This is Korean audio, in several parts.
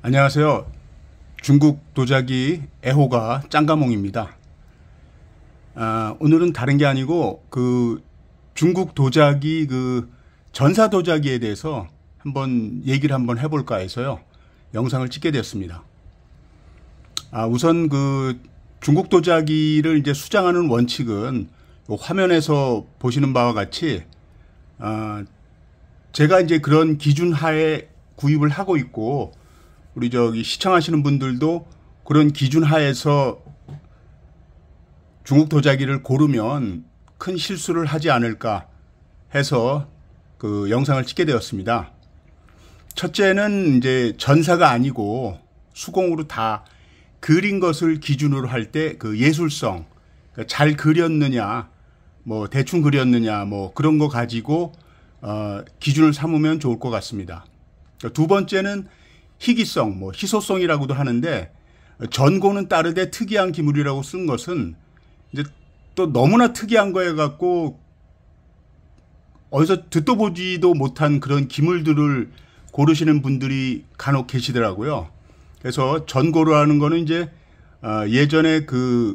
안녕하세요. 중국 도자기 애호가 짱가몽입니다. 오늘은 다른 게 아니고 중국 도자기 전사 도자기에 대해서 얘기를 한번 해볼까 해서요. 영상을 찍게 되었습니다. 우선 중국 도자기를 이제 수장하는 원칙은 화면에서 보시는 바와 같이 제가 이제 그런 기준 하에 구입을 하고 있고, 우리 시청하시는 분들도 그런 기준 하에서 중국 도자기를 고르면 큰 실수를 하지 않을까 해서 영상을 찍게 되었습니다. 첫째는 이제 전사가 아니고 수공으로 다 그린 것을 기준으로 할 때 예술성, 그러니까 잘 그렸느냐, 대충 그렸느냐, 그런 거 가지고 기준을 삼으면 좋을 것 같습니다. 두 번째는 희귀성, 희소성이라고도 하는데, 전고는 따르되 특이한 기물이라고 쓴 것은 이제 또 너무나 특이한 거에 갖고 어디서 듣도 보지도 못한 그런 기물들을 고르시는 분들이 간혹 계시더라고요. 그래서 전고로 하는 거는 이제 예전에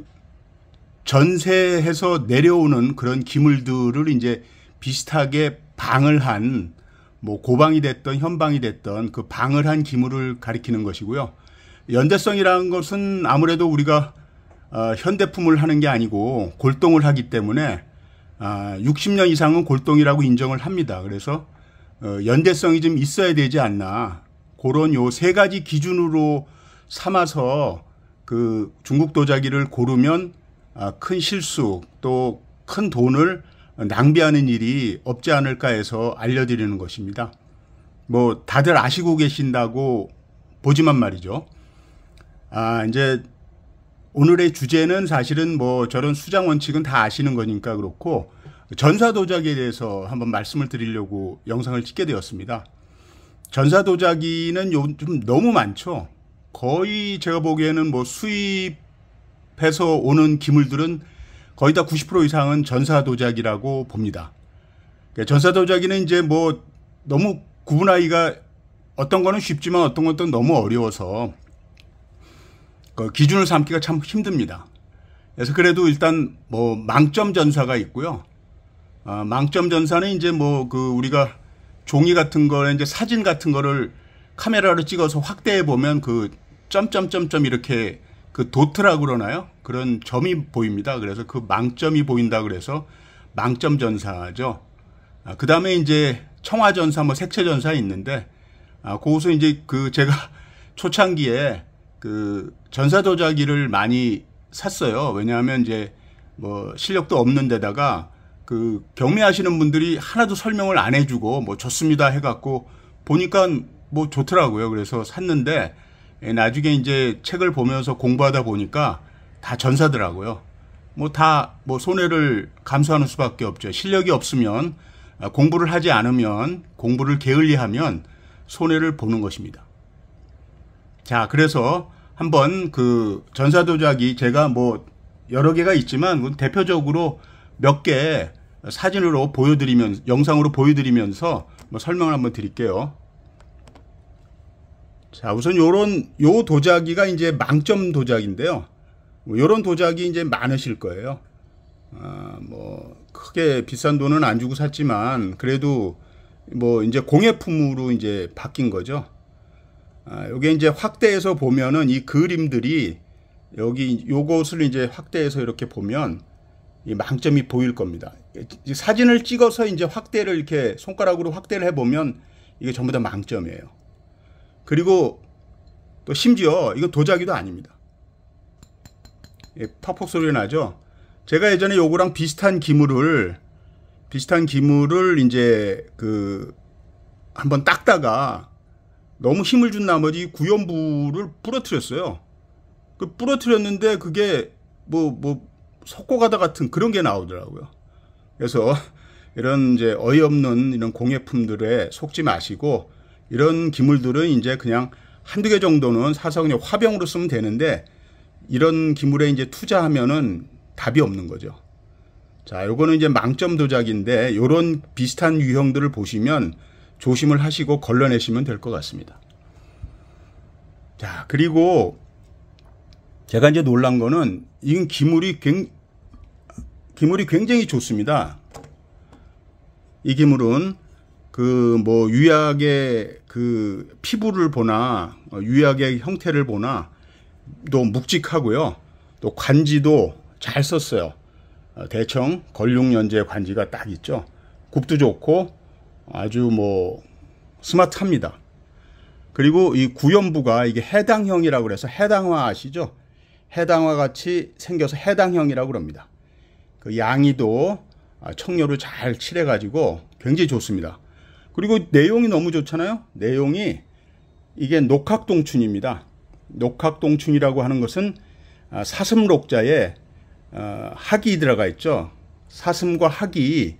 전세해서 내려오는 그런 기물들을 이제 비슷하게 방을 한, 고방이 됐던 현방이 됐던 그 방을 한 기물을 가리키는 것이고요. 연대성이라는 것은 아무래도 우리가 현대품을 하는 게 아니고 골동을 하기 때문에 60년 이상은 골동이라고 인정을 합니다. 그래서 연대성이 좀 있어야 되지 않나, 그런 요 세 가지 기준으로 삼아서 중국 도자기를 고르면 큰 실수 또 큰 돈을 낭비하는 일이 없지 않을까 해서 알려드리는 것입니다. 다들 아시고 계신다고 보지만 말이죠. 이제 오늘의 주제는 사실은 저런 수장 원칙은 다 아시는 거니까 그렇고, 전사 도자기에 대해서 한번 말씀을 드리려고 영상을 찍게 되었습니다. 전사 도자기는 요즘 너무 많죠. 거의 제가 보기에는 수입해서 오는 기물들은 거의 다 90% 이상은 전사 도자기라고 봅니다. 전사 도자기는 이제 너무 구분하기가, 어떤 거는 쉽지만 어떤 것도 너무 어려워서 기준을 삼기가 참 힘듭니다. 그래서 그래도 일단 망점 전사가 있고요. 망점 전사는 이제 우리가 종이 같은 거에 이제 사진 같은 거를 카메라로 찍어서 확대해 보면 점점점점 이렇게 도트라고 그러나요? 그런 점이 보입니다. 그래서 망점이 보인다 그래서 망점 전사죠. 그 다음에 이제 청화 전사, 색채 전사 있는데, 거기서 이제 제가 초창기에 전사 도자기를 많이 샀어요. 왜냐하면 이제 실력도 없는 데다가 경매하시는 분들이 하나도 설명을 안 해주고 좋습니다 해갖고 보니까 좋더라고요. 그래서 샀는데, 나중에 이제 책을 보면서 공부하다 보니까 다 전사더라고요. 다 손해를 감수하는 수밖에 없죠. 실력이 없으면, 공부를 하지 않으면, 공부를 게을리하면 손해를 보는 것입니다. 자, 그래서 한번 전사 도자기 제가 여러 개가 있지만 대표적으로 몇 개 사진으로 보여드리면서, 영상으로 보여드리면서 설명을 한번 드릴게요. 자, 우선 요 도자기가 이제 망점 도자기인데요. 요런 도자기 이제 많으실 거예요. 크게 비싼 돈은 안 주고 샀지만 그래도 이제 공예품으로 이제 바뀐 거죠. 요게 이제 확대해서 보면은 이 그림들이 요것을 이제 확대해서 이렇게 보면 이 망점이 보일 겁니다. 사진을 찍어서 이제 확대를 이렇게 손가락으로 확대를 해보면 이게 전부 다 망점이에요. 그리고 또 심지어 이거 도자기도 아닙니다. 퍽퍽 소리 나죠? 제가 예전에 요거랑 비슷한 기물을 이제 한번 닦다가 너무 힘을 준 나머지 구연부를 부러뜨렸어요. 부러뜨렸는데 그게 석고가다 같은 그런 게 나오더라고요. 그래서 이런 이제 어이없는 이런 공예품들에 속지 마시고, 이런 기물들은 이제 그냥 한두 개 정도는 사서 그냥 화병으로 쓰면 되는데, 이런 기물에 이제 투자하면은 답이 없는 거죠. 자, 요거는 이제 망점 도자기인데, 요런 비슷한 유형들을 보시면 조심을 하시고 걸러내시면 될 것 같습니다. 자, 그리고 제가 이제 놀란 거는 이 기물이 굉장히 좋습니다. 이 기물은 그 뭐 유약의 그 피부를 보나 유약의 형태를 보나 또 묵직하고요. 또 관지도 잘 썼어요. 대청 걸륭연제 관지가 딱 있죠. 굽도 좋고 아주 뭐 스마트합니다. 그리고 이 구연부가 이게 해당형이라고 그래서 해당화 아시죠? 해당화 같이 생겨서 해당형이라고 그럽니다. 그 양이도 청료를 잘 칠해가지고 굉장히 좋습니다. 그리고 내용이 너무 좋잖아요. 내용이 이게 녹학동춘입니다. 녹학동춘이라고 하는 것은 사슴록자에 학이 들어가 있죠. 사슴과 학이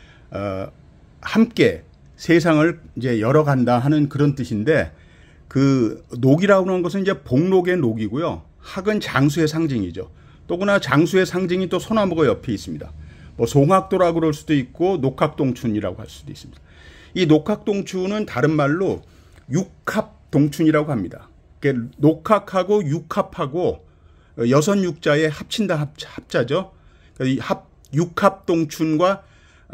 함께 세상을 이제 열어간다 하는 그런 뜻인데, 그 녹이라고 하는 것은 이제 복록의 녹이고요. 학은 장수의 상징이죠. 또구나 장수의 상징이 또 소나무가 옆에 있습니다. 뭐 송학도라고 그럴 수도 있고 녹학동춘이라고 할 수도 있습니다. 이 녹학동춘은 다른 말로 육합동춘이라고 합니다. 녹학하고 육합하고 여섯 육자에 합친다 합자죠. 육합동춘과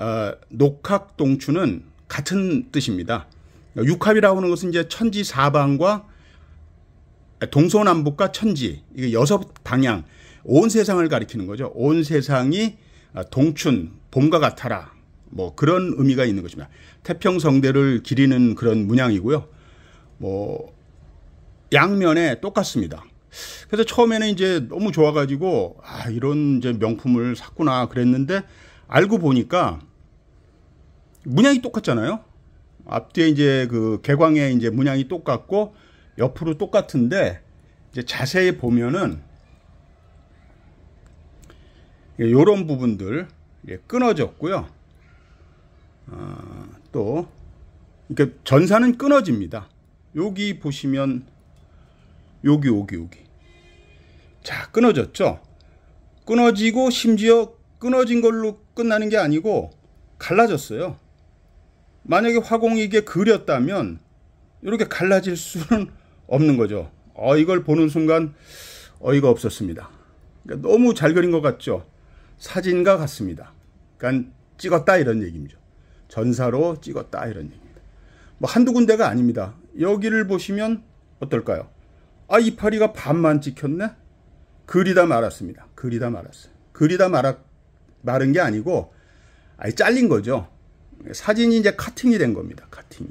녹학동춘은 같은 뜻입니다. 육합이라고 하는 것은 이제 천지 사방과 동서남북과 천지, 이게 여섯 방향, 온 세상을 가리키는 거죠. 온 세상이 동춘, 봄과 같아라. 뭐 그런 의미가 있는 것입니다. 태평성대를 기리는 그런 문양이고요. 뭐 양면에 똑같습니다. 그래서 처음에는 이제 너무 좋아가지고 이런 이제 명품을 샀구나 그랬는데, 알고 보니까 문양이 똑같잖아요. 앞뒤에 이제 그 개광에 이제 문양이 똑같고 옆으로 똑같은데, 이제 자세히 보면은 이런 부분들 끊어졌고요. 또 그러니까 전사는 끊어집니다. 여기 보시면 여기 자, 끊어졌죠. 끊어지고 심지어 끊어진 걸로 끝나는 게 아니고 갈라졌어요. 만약에 화공이 이게 그렸다면 이렇게 갈라질 수는 없는 거죠. 이걸 보는 순간 어이가 없었습니다. 그러니까 너무 잘 그린 것 같죠. 사진과 같습니다. 그러니까 찍었다 이런 얘기죠. 전사로 찍었다 이런 얘기입니다. 뭐 한두 군데가 아닙니다. 여기를 보시면 어떨까요? 이파리가 반만 찍혔네? 그리다 말았습니다. 그리다 말았어요. 그리다 마른 게 아니고 아예 잘린 거죠. 사진이 이제 카팅이 된 겁니다. 카팅이.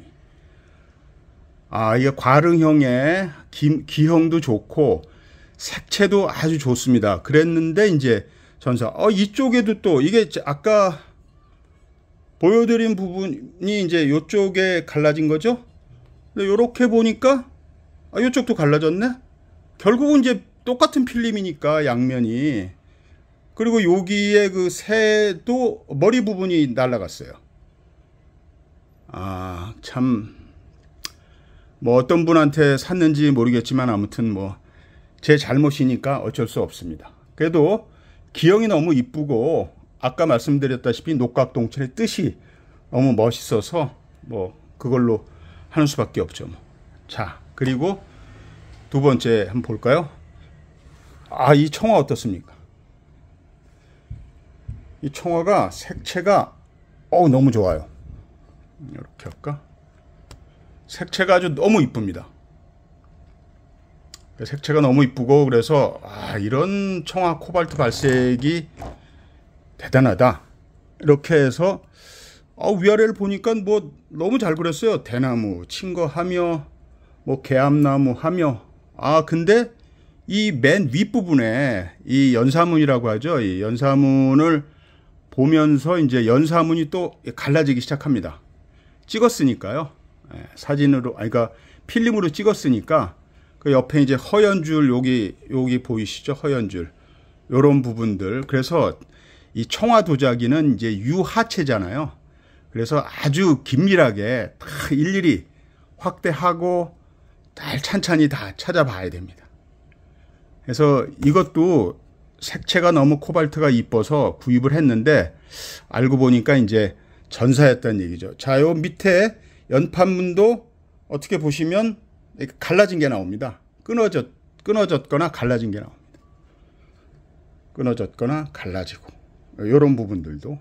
이게 과릉형의 기형도 좋고 색채도 아주 좋습니다. 그랬는데 이제 전사 이쪽에도 또 이게 아까 보여드린 부분이 이제 이쪽에 갈라진 거죠. 근데 이렇게 보니까 이쪽도 갈라졌네. 결국은 이제 똑같은 필름이니까 양면이. 그리고 여기에 그 새도 머리 부분이 날아갔어요. 참 뭐 어떤 분한테 샀는지 모르겠지만 아무튼 뭐 제 잘못이니까 어쩔 수 없습니다. 그래도 기형이 너무 이쁘고 아까 말씀드렸다시피 녹각동춘의 뜻이 너무 멋있어서 뭐 그걸로 하는 수밖에 없죠. 뭐. 자, 그리고 두 번째 한번 볼까요? 이 청화 어떻습니까? 이 청화가 색채가 너무 좋아요. 이렇게 할까? 색채가 아주 너무 이쁩니다. 색채가 너무 이쁘고 그래서 이런 청화 코발트 발색이 대단하다. 이렇게 해서 위아래를 보니까 뭐 너무 잘 그렸어요. 대나무 친 거 하며 뭐 개암나무 하며 근데 이 맨 윗부분에 이 연사문이라고 하죠. 이 연사문을 보면서 이제 연사문이 또 갈라지기 시작합니다. 찍었으니까요. 사진으로 그러니까 필름으로 찍었으니까 그 옆에 이제 허연 줄 여기 보이시죠? 허연 줄 요런 부분들. 그래서 이 청화 도자기는 이제 유하체잖아요. 그래서 아주 긴밀하게 다 일일이 확대하고 잘 찬찬히 다 찾아봐야 됩니다. 그래서 이것도 색채가 너무 코발트가 이뻐서 구입을 했는데 알고 보니까 이제 전사였다는 얘기죠. 자, 요 밑에 연판문도 어떻게 보시면 갈라진 게 나옵니다. 끊어졌거나 갈라진 게 나옵니다. 끊어졌거나 갈라지고 요런 부분들도.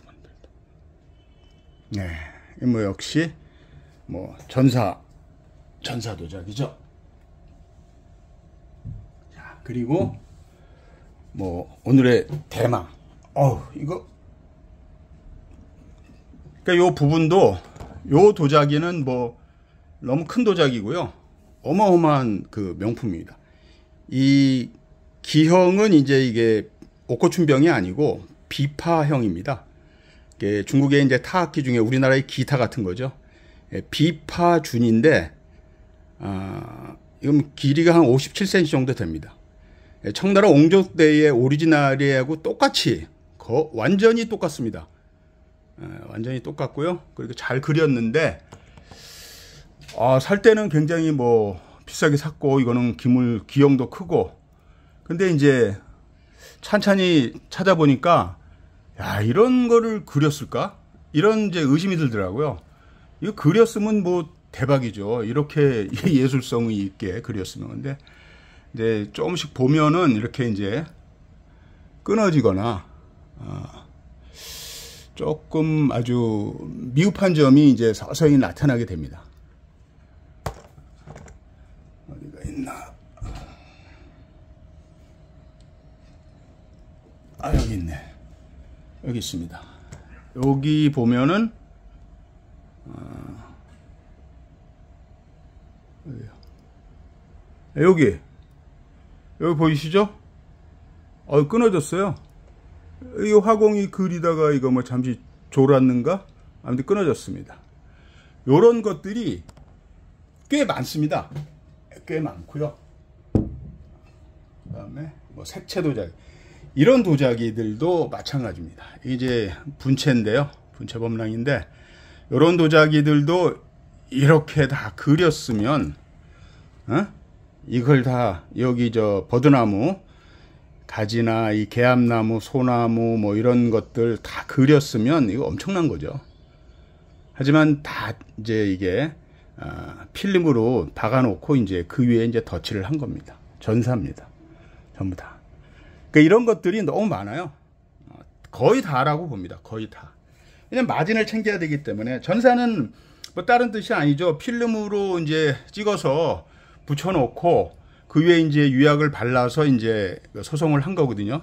네, 뭐 역시 뭐 전사 도자기죠. 자, 그리고 뭐 오늘의 대망. 이거 그러니까 요 부분도 요 도자기는 뭐 너무 큰 도자기고요. 어마어마한 그 명품입니다. 이 기형은 이제 이게 옥고춘병이 아니고 비파형입니다. 이게 중국의 이제 타악기 중에 우리나라의 기타 같은 거죠. 비파준인데, 이건 길이가 한 57cm 정도 됩니다. 청나라 옹족대의 오리지널하고 똑같이, 완전히 똑같습니다. 완전히 똑같고요. 그리고 잘 그렸는데, 살 때는 굉장히 뭐 비싸게 샀고, 이거는 기형도 크고, 근데 이제 찬찬히 찾아보니까, 야, 이런 거를 그렸을까? 이런 이제 의심이 들더라고요. 이거 그렸으면 뭐 대박이죠. 이렇게 예술성이 있게 그렸으면. 근데 이제 조금씩 보면은 이렇게 이제 끊어지거나, 조금 아주 미흡한 점이 이제 서서히 나타나게 됩니다. 어디가 있나? 여기 있네. 여기 있습니다. 여기 보면은 여기 보이시죠? 끊어졌어요. 이 화공이 그리다가 이거 뭐 잠시 졸았는가? 아무튼 끊어졌습니다. 요런 것들이 꽤 많습니다. 꽤 많고요. 그다음에 뭐 색채 도자기. 이런 도자기들도 마찬가지입니다. 이제 분체인데요. 분체 범랑인데 이런 도자기들도 이렇게 다 그렸으면 이걸 다 여기 저 버드나무 가지나 이 개암나무, 소나무 뭐 이런 것들 다 그렸으면 이거 엄청난 거죠. 하지만 다 이제 이게 필름으로 박아놓고 이제 그 위에 이제 덧칠을 한 겁니다. 전사입니다. 전부 다. 그러니까 이런 것들이 너무 많아요. 거의 다라고 봅니다. 거의 다. 왜냐면 마진을 챙겨야 되기 때문에. 전사는 뭐 다른 뜻이 아니죠. 필름으로 이제 찍어서 붙여놓고 그 위에 이제 유약을 발라서 이제 소송을 한 거거든요.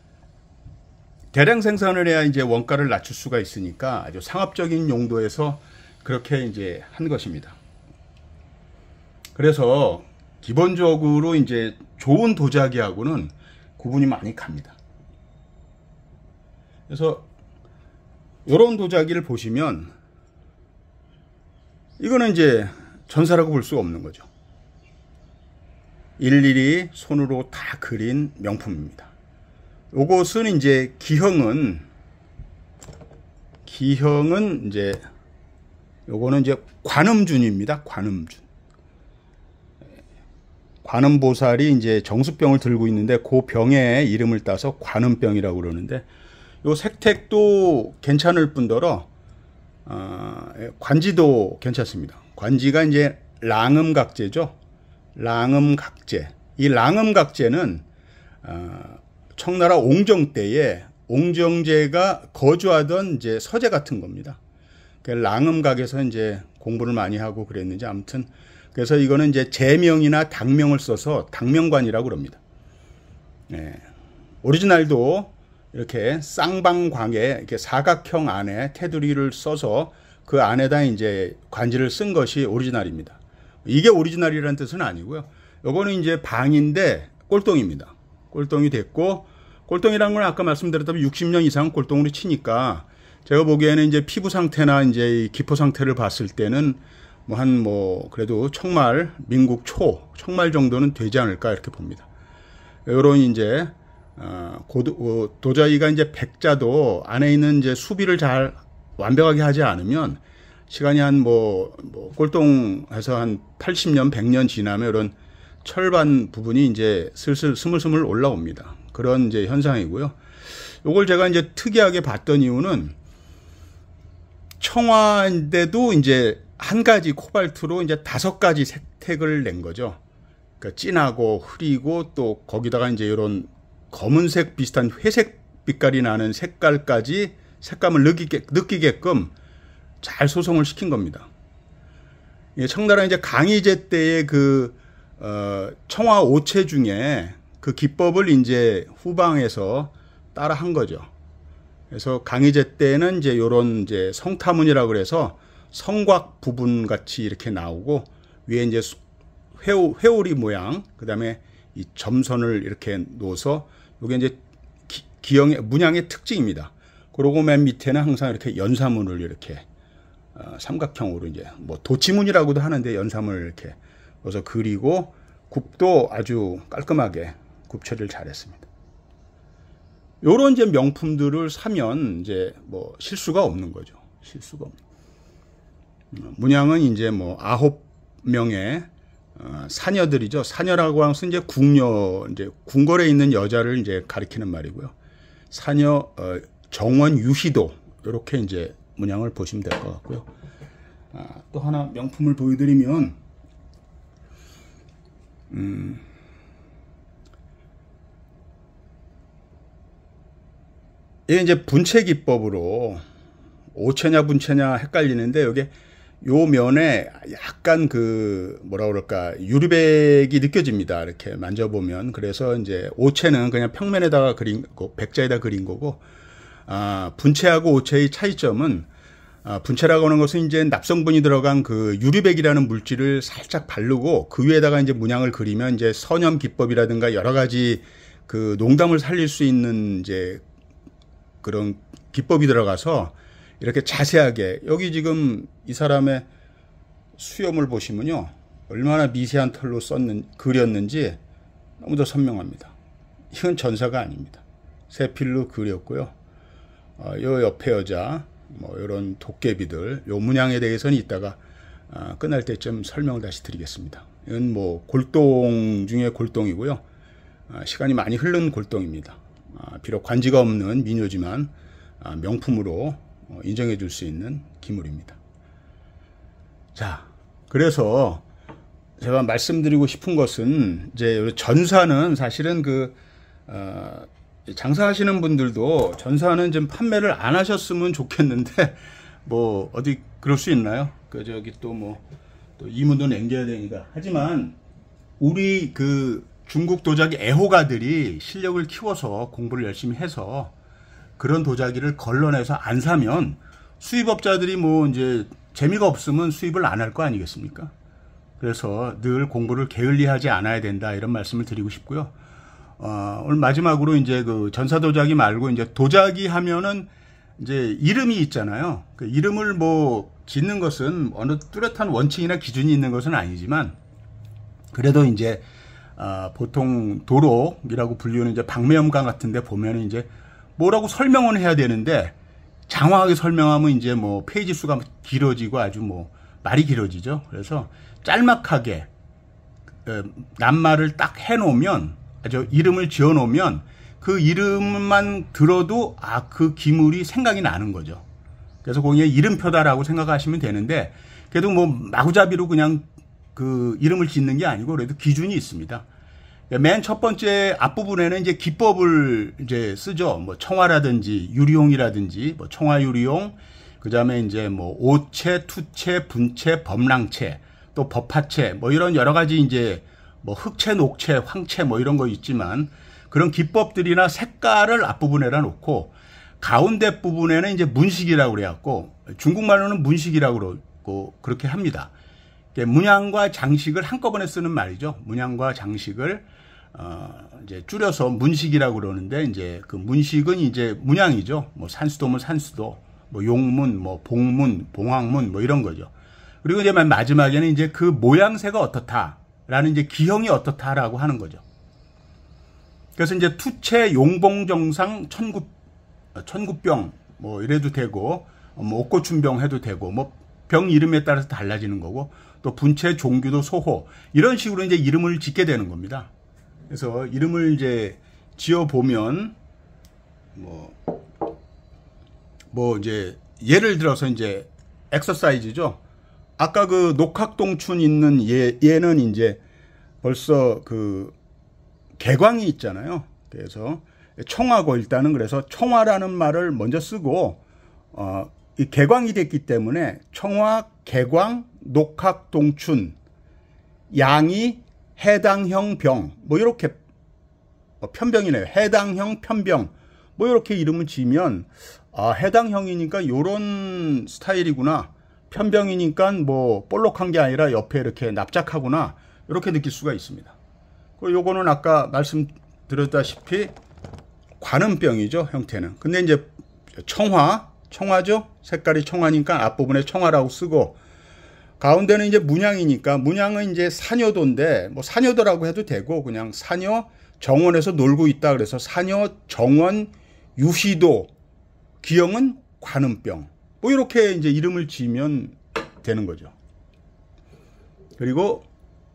대량 생산을 해야 이제 원가를 낮출 수가 있으니까 아주 상업적인 용도에서 그렇게 이제 한 것입니다. 그래서 기본적으로 이제 좋은 도자기하고는 구분이 많이 갑니다. 그래서 이런 도자기를 보시면 이거는 이제 전사라고 볼 수가 없는 거죠. 일일이 손으로 다 그린 명품입니다. 요것은 이제 기형은 이제 요거는 이제 관음준입니다. 관음보살이 이제 정수병을 들고 있는데 그 병의 이름을 따서 관음병이라고 그러는데 요 색택도 괜찮을 뿐더러 관지도 괜찮습니다. 관지가 이제 랑음각재죠. 랑음각재. 이 랑음각재는 청나라 옹정 때에 옹정제가 거주하던 이제 서재 같은 겁니다. 랑음각에서 이제 공부를 많이 하고 그랬는지 아무튼 그래서 이거는 이제 제명이나 당명을 써서 당명관이라고 그럽니다. 네. 오리지널도 이렇게 쌍방광에 이렇게 사각형 안에 테두리를 써서 그 안에다 이제 관지를 쓴 것이 오리지널입니다. 이게 오리지널이라는 뜻은 아니고요. 요거는 이제 방인데 꼴동입니다. 꼴동이 됐고, 꼴동이라는 건 아까 말씀드렸다시피 60년 이상 꼴동으로 치니까 제가 보기에는 이제 피부 상태나 이제 기포 상태를 봤을 때는 그래도 청말, 민국 초, 청말 정도는 되지 않을까 이렇게 봅니다. 요런 이제, 도자기가 이제 백자도 안에 있는 이제 수비를 잘 완벽하게 하지 않으면 시간이 꼴동해서 한 80년, 100년 지나면 이런 철반 부분이 이제 슬슬 스물스물 올라옵니다. 그런 이제 현상이고요. 요걸 제가 이제 특이하게 봤던 이유는 청화인데도 이제 한 가지 코발트로 이제 5가지 색택을 낸 거죠. 그러니까 진하고 흐리고 또 거기다가 이제 이런 검은색 비슷한 회색 빛깔이 나는 색깔까지 색감을 느끼게끔 잘 소송을 시킨 겁니다. 청나라 이제 강희제 때의 그 청화 오체 중에 그 기법을 이제 후방에서 따라 한 거죠. 그래서 강희제 때는 이제 요런 이제 성타문이라고 그래서 성곽 부분 같이 이렇게 나오고 위에 이제 회오리 모양, 그 다음에 이 점선을 이렇게 놓아서 요게 이제 기형의 문양의 특징입니다. 그리고 맨 밑에는 항상 이렇게 연사문을 이렇게 삼각형으로 이제 뭐 도치문이라고도 하는데 연사문을 이렇게 넣어서 그리고 굽도 아주 깔끔하게 굽 처리를 잘했습니다. 요런 이제 명품들을 사면 이제 뭐 실수가 없는 거죠. 실수가 없는. 문양은 이제 뭐 9명의 사녀들이죠. 사녀라고 하면 이제 궁녀, 이제 궁궐에 있는 여자를 이제 가리키는 말이고요. 사녀, 정원 유희도, 이렇게 이제 문양을 보시면 될 것 같고요. 또 하나 명품을 보여드리면, 이게 이제 분체 기법으로 오체냐 분체냐 헷갈리는데, 여기 요 면에 약간 그 뭐라 그럴까 유리백이 느껴집니다. 이렇게 만져보면. 그래서 이제 오체는 그냥 평면에다가 그린 거, 백자에다 그린 거고, 분체하고 오체의 차이점은, 분체라고 하는 것은 이제 납성분이 들어간 그 유리백이라는 물질을 살짝 바르고 그 위에다가 이제 문양을 그리면 이제 선염 기법이라든가 여러 가지 그 농담을 살릴 수 있는 이제 그런 기법이 들어가서 이렇게 자세하게, 여기 지금 이 사람의 수염을 보시면요, 얼마나 미세한 털로 그렸는지 너무도 선명합니다. 이건 전사가 아닙니다. 세필로 그렸고요. 요 옆에 여자, 뭐 이런 도깨비들, 요 문양에 대해서는 이따가 끝날 때쯤 설명을 다시 드리겠습니다. 이건 뭐 골동 중에 골동이고요. 시간이 많이 흐른 골동입니다. 비록 관지가 없는 미녀지만 명품으로 인정해 줄 수 있는 기물입니다. 자, 그래서 제가 말씀드리고 싶은 것은 이제 전사는 사실은 그 장사하시는 분들도 전사는 좀 판매를 안 하셨으면 좋겠는데 뭐 어디 그럴 수 있나요? 그 저기 또 뭐 또 이문도 남겨야 되니까. 하지만 우리 그 중국 도자기 애호가들이 실력을 키워서 공부를 열심히 해서 그런 도자기를 걸러내서 안 사면 수입업자들이 뭐 이제 재미가 없으면 수입을 안 할 거 아니겠습니까? 그래서 늘 공부를 게을리하지 않아야 된다, 이런 말씀을 드리고 싶고요. 오늘 마지막으로 이제 그 전사 도자기 말고 이제 도자기 하면은 이제 이름이 있잖아요. 그 이름을 뭐 짓는 것은 어느 뚜렷한 원칙이나 기준이 있는 것은 아니지만 그래도 이제 보통 도록이라고 불리는 이제 박매염강 같은데 보면은 이제 뭐라고 설명은 해야 되는데 장황하게 설명하면 이제 뭐 페이지 수가 길어지고 아주 뭐 말이 길어지죠. 그래서 짤막하게 낱말을 딱 해놓으면, 아주 이름을 지어놓으면 그 이름만 들어도 그 기물이 생각이 나는 거죠. 그래서 거기에 이름표다라고 생각하시면 되는데, 그래도 뭐 마구잡이로 그냥 그 이름을 짓는 게 아니고 그래도 기준이 있습니다. 맨 첫 번째 앞부분에는 이제 기법을 이제 쓰죠. 뭐 청화라든지 유리용이라든지 뭐 청화유리용, 그 다음에 이제 뭐 오체, 투체, 분체, 범랑체, 또 법화체, 뭐 이런 여러 가지 이제 뭐 흑체, 녹체, 황체 뭐 이런 거 있지만 그런 기법들이나 색깔을 앞부분에다 놓고 가운데 부분에는 이제 문식이라고 그래갖고 중국말로는 문식이라고 그러고 그렇게 합니다. 문양과 장식을 한꺼번에 쓰는 말이죠. 문양과 장식을 이제 줄여서 문식이라고 그러는데, 이제 그 문식은 이제 문양이죠. 뭐 산수도면 산수도, 뭐 용문, 뭐 봉문, 봉황문 뭐 이런 거죠. 그리고 이제 맨 마지막에는 이제 그 모양새가 어떻다라는 이제 기형이 어떻다라고 하는 거죠. 그래서 이제 투체, 용봉정상, 천구병 뭐 이래도 되고, 뭐 옥고춘병 해도 되고, 뭐 병 이름에 따라서 달라지는 거고, 또 분체, 종규도, 소호 이런 식으로 이제 이름을 짓게 되는 겁니다. 그래서 이름을 이제 지어 보면 뭐 이제 예를 들어서 이제 엑서사이즈죠. 아까 그 녹학동춘 있는 얘는 이제 벌써 그 개광이 있잖아요. 그래서 청화고 일단은 그래서 청화라는 말을 먼저 쓰고 이 개광이 됐기 때문에 청화, 개광, 녹학, 동춘, 양이 해당형 병 뭐 이렇게 편병이네요. 해당형 편병 뭐 이렇게 이름을 지으면 해당형이니까 요런 스타일이구나. 편병이니까 뭐 볼록한 게 아니라 옆에 이렇게 납작하구나. 이렇게 느낄 수가 있습니다. 요거는 아까 말씀드렸다시피 관음병이죠, 형태는. 근데 이제 청화죠. 색깔이 청화니까 앞부분에 청화라고 쓰고, 가운데는 이제 문양이니까, 문양은 이제 사녀도인데 뭐 사녀도라고 해도 되고 그냥 사녀 정원에서 놀고 있다 그래서 사녀 정원 유시도, 기형은 관음병 뭐 이렇게 이제 이름을 지으면 되는 거죠. 그리고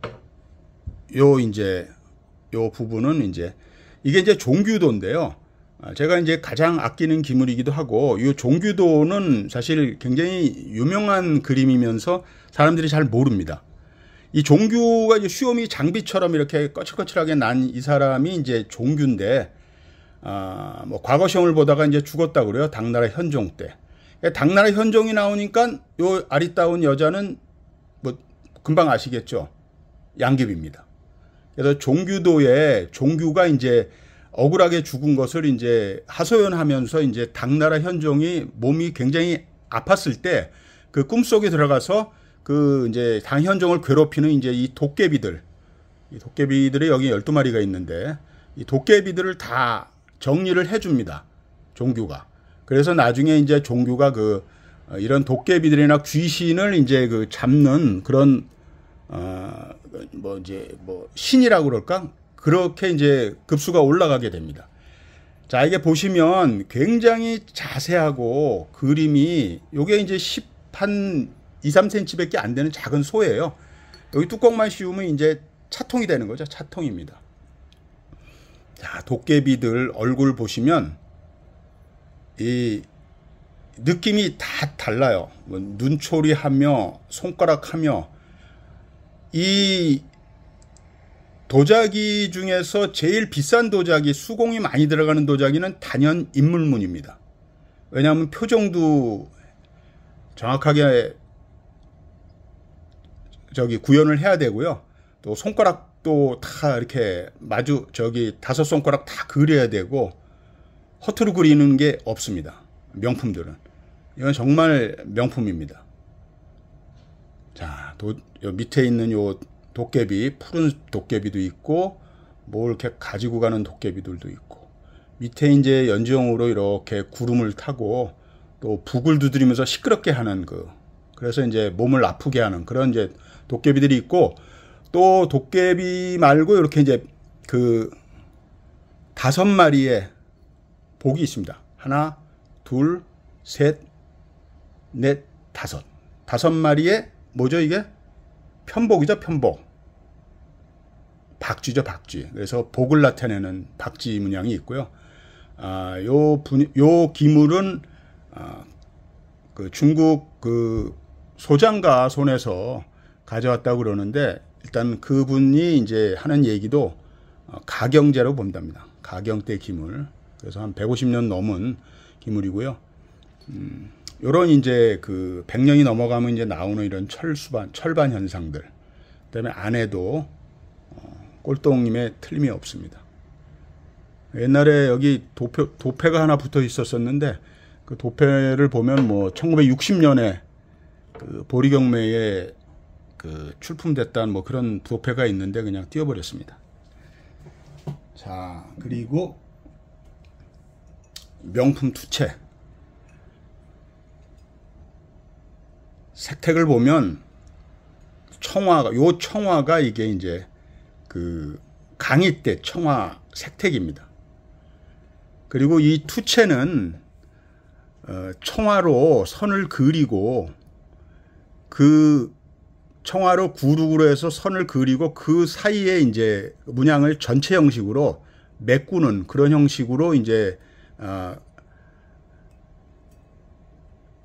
요 부분은 이게 이제 종규도인데요. 제가 이제 가장 아끼는 기물이기도 하고, 이 종규도는 사실 굉장히 유명한 그림이면서 사람들이 잘 모릅니다. 이 종규가 이제 수염이 장비처럼 이렇게 거칠거칠하게 난 이 사람이 이제 종규인데, 뭐 과거 시험을 보다가 이제 죽었다 그래요. 당나라 현종 때. 당나라 현종이 나오니까 요 아리따운 여자는 뭐 금방 아시겠죠. 양귀비입니다. 그래서 종규도에 종규가 이제 억울하게 죽은 것을 이제 하소연하면서 이제 당나라 현종이 몸이 굉장히 아팠을 때 그 꿈속에 들어가서 그 이제 당현종을 괴롭히는 이제 이 도깨비들이 여기 12마리가 있는데 이 도깨비들을 다 정리를 해줍니다. 종규가. 그래서 나중에 이제 종규가 이런 도깨비들이나 귀신을 이제 잡는 그런 신이라고 그럴까? 그렇게 이제 급수가 올라가게 됩니다. 자, 이게 보시면 굉장히 자세하고 그림이 요게 이제 10한 2, 3cm 밖에 안 되는 작은 소예요. 여기 뚜껑만 씌우면 이제 차통이 되는 거죠. 차통입니다. 자, 도깨비들 얼굴 보시면 이 느낌이 다 달라요. 뭐 눈초리하며 손가락하며 이 도자기 중에서 제일 비싼 도자기, 수공이 많이 들어가는 도자기는 단연 인물문입니다. 왜냐하면 표정도 정확하게 구현을 해야 되고요. 또 손가락도 다 이렇게 다섯 손가락 다 그려야 되고 허투루 그리는 게 없습니다. 명품들은. 이건 정말 명품입니다. 자, 요 밑에 있는 요 도깨비, 푸른 도깨비도 있고, 뭐 이렇게 가지고 가는 도깨비들도 있고, 밑에 이제 연지형으로 이렇게 구름을 타고, 또 북을 두드리면서 시끄럽게 하는 그래서 이제 몸을 아프게 하는 그런 이제 도깨비들이 있고, 또 도깨비 말고 이렇게 이제 5마리의 복이 있습니다. 하나, 둘, 셋, 넷, 다섯. 5마리의 뭐죠 이게? 편복이죠, 편복. 박쥐죠, 박쥐. 그래서 복을 나타내는 박쥐 문양이 있고요. 요 기물은 중국 소장가 손에서 가져왔다고 그러는데, 일단 그분이 이제 하는 얘기도 가경제로 본답니다. 가경 때 기물. 그래서 한 150년 넘은 기물이고요. 요런 이제 100년이 넘어가면 이제 나오는 이런 철반 현상들. 그다음에 안에도 꼴동님의 틀림이 없습니다. 옛날에 여기 도패가 하나 붙어 있었었는데, 그 도패를 보면 뭐 1960년에 보리경매에 출품됐다는 뭐 그런 도패가 있는데 그냥 띄워버렸습니다. 자, 그리고 명품 투체. 색택을 보면 청화가 이게 이제 강의 때 청화 색택입니다. 그리고 이 투체는 청화로 선을 그리고 청화로 구룩으로 해서 선을 그리고 그 사이에 이제 문양을 전체 형식으로 메꾸는 그런 형식으로 이제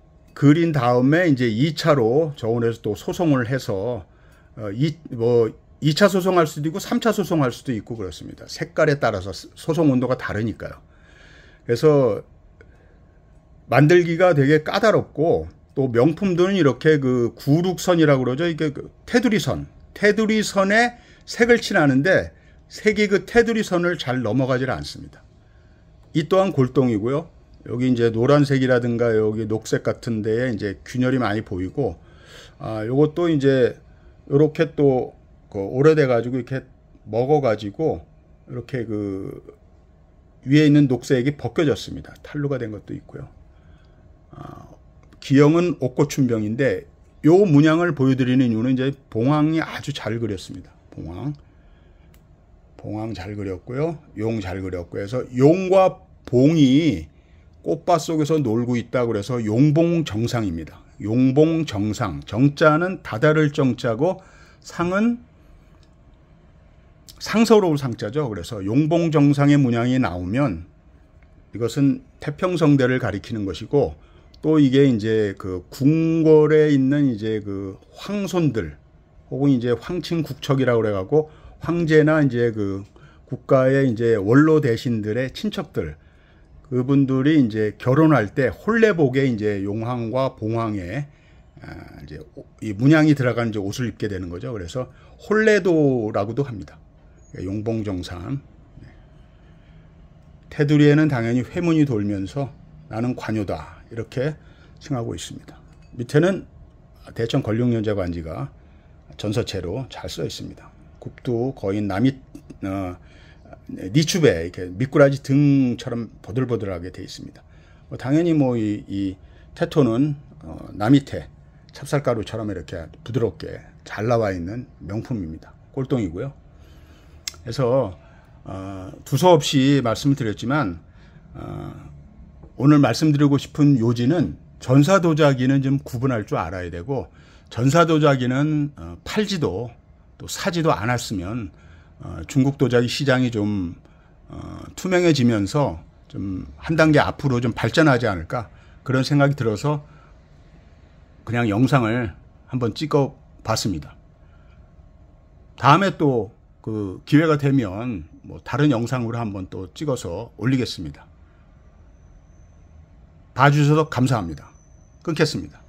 그린 다음에 이제 2차로 저온에서 또 소송을 해서 2차 소송할 수도 있고 3차 소송할 수도 있고 그렇습니다. 색깔에 따라서 소송 온도가 다르니까요. 그래서 만들기가 되게 까다롭고 또 명품들은 이렇게 그 구룩선이라고 그러죠. 이게 그 테두리선에 색을 칠하는데 색이 그 테두리선을 잘 넘어가질 않습니다. 이 또한 골동이고요. 여기 이제 노란색이라든가 여기 녹색 같은 데에 이제 균열이 많이 보이고, 요것도 이제 요렇게 또 오래돼 가지고 이렇게 먹어 가지고 이렇게 그 위에 있는 녹색이 벗겨졌습니다. 탈루가 된 것도 있고요. 기형은 옥고춘병인데 요 문양을 보여드리는 이유는 이제 봉황이 아주 잘 그렸습니다. 봉황 잘 그렸고요. 용 잘 그렸고요. 그래서 용과 봉이 꽃밭 속에서 놀고 있다 그래서 용봉정상입니다. 용봉정상. 정자는 다다를 정자고 상은 상서로울 상자죠. 그래서 용봉정상의 문양이 나오면 이것은 태평성대를 가리키는 것이고, 또 이게 이제 그 궁궐에 있는 이제 그 황손들 혹은 이제 황친국척이라고 그래가지고 황제나 이제 그 국가의 이제 원로 대신들의 친척들, 그분들이 이제 결혼할 때 혼례복에 이제 용황과 봉황의 이제 이 문양이 들어간 이제 옷을 입게 되는 거죠. 그래서 혼례도라고도 합니다. 용봉정상. 테두리에는 당연히 회문이 돌면서 나는 관요다 이렇게 칭하고 있습니다. 밑에는 대천 권룡연자관지가 전서체로 잘 써 있습니다. 굽도 거의 니추베 이렇게 미꾸라지 등처럼 보들보들하게 되어 있습니다. 당연히 뭐 이 태토는 나미테 찹쌀가루처럼 이렇게 부드럽게 잘 나와 있는 명품입니다. 꼴동이고요. 그래서 두서없이 말씀을 드렸지만 오늘 말씀드리고 싶은 요지는 전사도자기는 좀 구분할 줄 알아야 되고, 전사도자기는 팔지도 또 사지도 않았으면 중국 도자기 시장이 좀 투명해지면서 좀 한 단계 앞으로 좀 발전하지 않을까 그런 생각이 들어서 그냥 영상을 한번 찍어 봤습니다. 다음에 또 그 기회가 되면 뭐 다른 영상으로 한번 또 찍어서 올리겠습니다. 봐주셔서 감사합니다. 끊겠습니다.